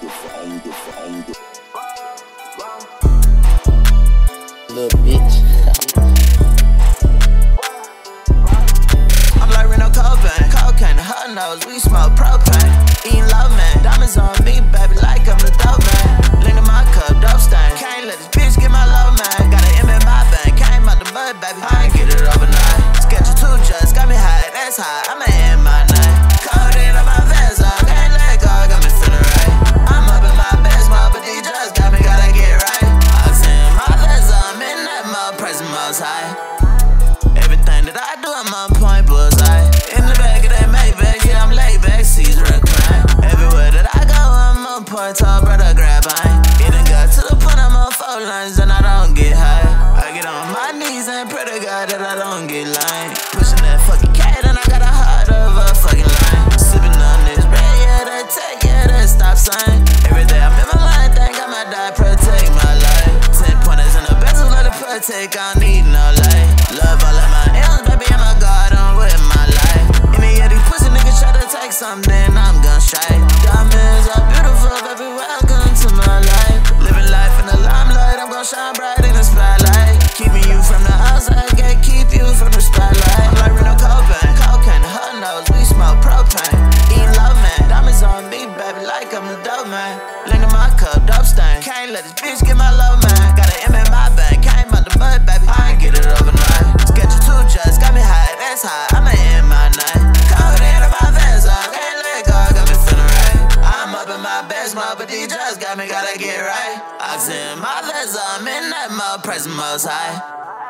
Little bitch. I'm like Reno Cobain, cocaine, her nose, we smoke propane. Eating low man, diamonds on me, baby, like I'm the dope man. Lean in my cup, dope stain. Can't let this bitch get my low man. Got an M in my bank, came out the mud, baby, I ain't get it overnight. Sketchy two just got me high, that's high, I'ma end my night. Codeine on my vest, I can't let go, got me feeling right. I'm up in my best, my but these just got me, gotta get right. Oxygen, my vest, I'm in that mud, pressing most high. Everything that I do, I'm on point, bullseye. In the back of that Maybach, yeah, I'm laid back, seas recline. Everywhere that I go, I'm on point, tall brother, grab mine. It done got to the point, I'm on 4 lines, and I don't get high. I get on my knees and pray to God that I don't get lame. Pushing that fucking cat, and I got a heart of a fucking lion. Sipping on this red, yeah, that take, yeah, that stop sign. Every day I'm in my line, think I might die, protect my life. 10 pointers in the bezel, let it protect, I don't need no light. Love all of my L's, baby, I'm a god, I'm with my life. Any of these pussy niggas try to take something, then I'm gon' strike. Diamonds are beautiful, baby, welcome to my life. Living life in the limelight, I'm gon' shine bright in the spotlight. Keeping you from the outside, can't keep you from the spotlight. I'm like Reno Cobain, cocaine, her nose, we smoke propane. Eating low man, diamonds on me, baby, like I'm the dope man. Lean in my cup, dope stain. Can't let this bitch get my low man. Got an M in my bank, came out the mud, baby, I ain't get it overnight. Sketchy two just got me high, that's high, I'ma end my night. Codeine in my vest, I can't let go, got me feeling right. I'm up in my best, but these just got me, gotta get right. Oxygen, my vest, I'm in that mud, pressing most high.